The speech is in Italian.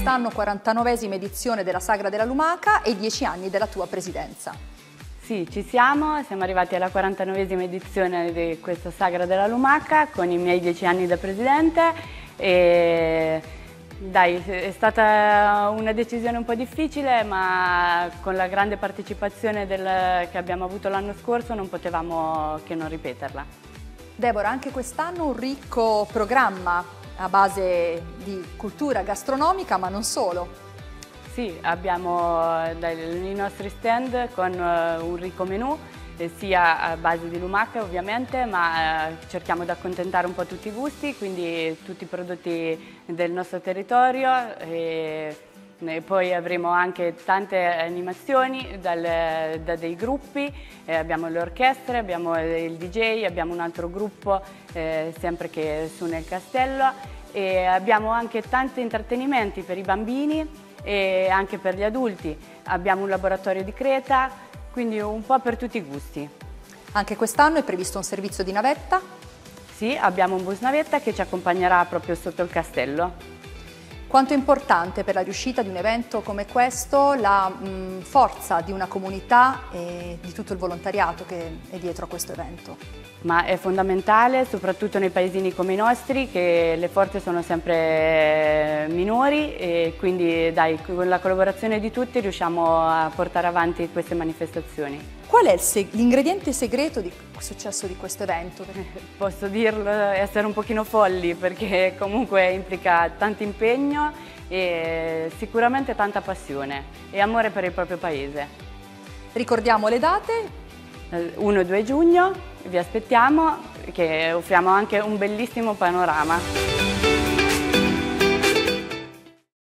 quest'anno 49esima edizione della Sagra della Lumaca e 10 anni della tua presidenza. Sì, ci siamo arrivati alla 49esima edizione di questa Sagra della Lumaca con i miei 10 anni da presidente e dai, è stata una decisione un po' difficile, ma con la grande partecipazione che abbiamo avuto l'anno scorso non potevamo che non ripeterla. Deborah, anche quest'anno un ricco programma a base di cultura gastronomica, ma non solo. Sì, abbiamo i nostri stand con un ricco menù, sia a base di lumaca ovviamente, ma cerchiamo di accontentare un po' tutti i gusti, quindi tutti i prodotti del nostro territorio. E poi avremo anche tante animazioni da dei gruppi, abbiamo le orchestre, abbiamo il DJ, abbiamo un altro gruppo sempre che suona il castello e abbiamo anche tanti intrattenimenti per i bambini e anche per gli adulti. Abbiamo un laboratorio di creta, quindi un po' per tutti i gusti. Anche quest'anno è previsto un servizio di navetta? Sì, abbiamo un bus navetta che ci accompagnerà proprio sotto il castello. Quanto è importante per la riuscita di un evento come questo la forza di una comunità e di tutto il volontariato che è dietro a questo evento? Ma è fondamentale, soprattutto nei paesini come i nostri, che le forze sono sempre minori e quindi dai, con la collaborazione di tutti riusciamo a portare avanti queste manifestazioni. Qual è l'ingrediente segreto del successo di questo evento? Posso dirlo, essere un pochino folli, perché comunque implica tanto impegno e sicuramente tanta passione e amore per il proprio paese. Ricordiamo le date? 1-2 giugno, vi aspettiamo, che offriamo anche un bellissimo panorama.